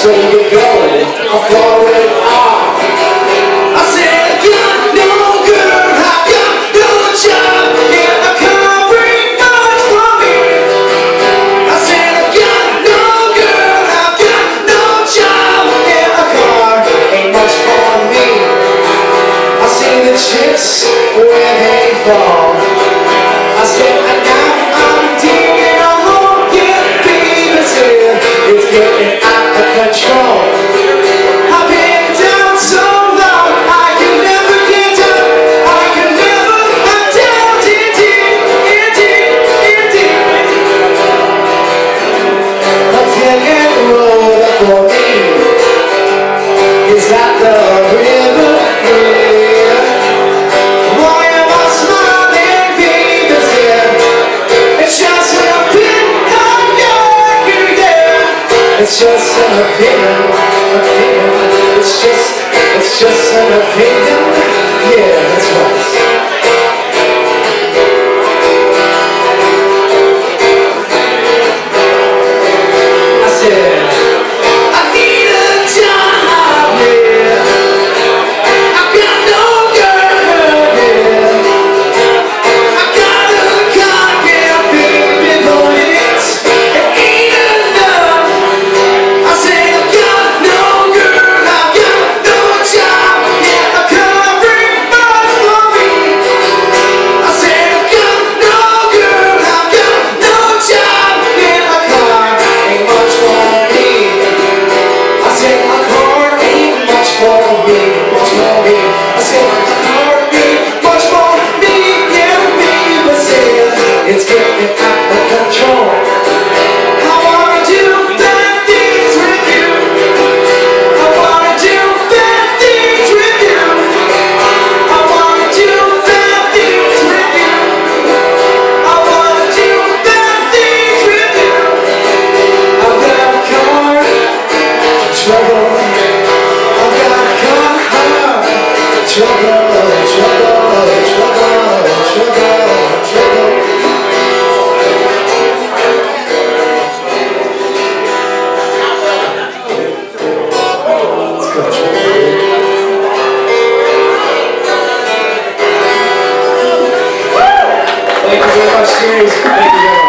So we're going, I'm falling off. I said, I got no girl, I got no job, and I can't bring much from me. I said, I got no girl, I got no job, and a car ain't much for me. I see the chips where they fall. I said, and now I'm digging a hole, yeah, baby, said it's getting out of control. I've been down so long, I can never get up, I can never, I'm down indeed. I'm taking the road up for me. Is that the river? Why am I smiling, baby? It's just an opinion, yeah. It's just an opinion. It's just an opinion. Yeah, that's right. I said, I need a job, yeah. I got no girl, yeah. I got a car, yeah, baby, but it ain't enough. I said, I got no girl, I got no job, yeah, I can't bring much for me. I said, I got no girl, I got no job, yeah, my car ain't much for me. I said, my car ain't much for me, much for me. I said, my car ain't much for me, yeah, baby, said it's getting out of control. I wanna do bad things with you. I wanna do bad things with you. I wanna do bad things with you. I wanna do bad things with you. I've got a car, trouble. I've got a car, trouble, trouble, trouble, trouble, trouble. Thank you very much, series. Thank you very much.